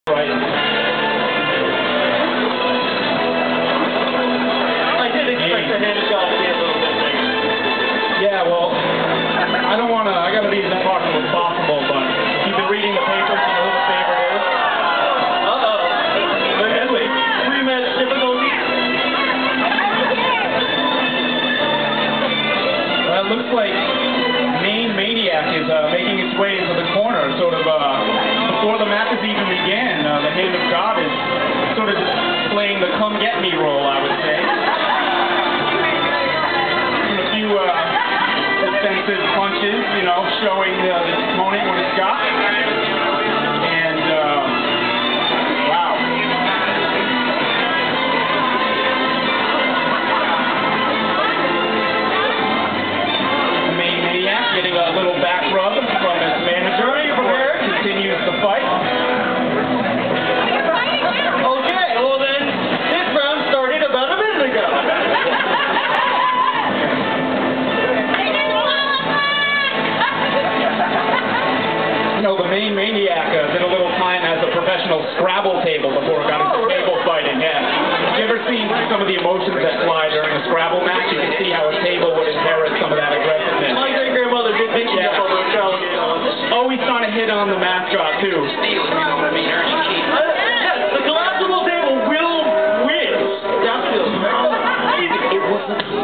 Right. I did expect the handshot to be a little bit bigger. Yeah, well, I don't want to, I got to be as impartial as possible, but if you've been reading the papers, you know who the favorite is. Uh-oh. Really? Pre-match difficulty? Well, it looks like Maine Maniac is making its way into the corner, sort of, before the match has even began. The Hand of God is sort of playing the come get me role, I would say. And a few defensive punches, you know, showing the opponent what it's got. And, wow. The Maine Maniac getting a little back rub from his manager before he continues the fight. Okay, well then, this round started about a minute ago. You know, the Maine Maniac did a little time as a professional Scrabble table before it got into table fighting, yeah. Have you ever seen some of the emotions that fly during a Scrabble match? You can see how a table would inherit some of that aggressiveness. My great-grandmother did think she got all those Scrabble games on. Always trying to hit on the mascot, too. The collapsible table will win. That's the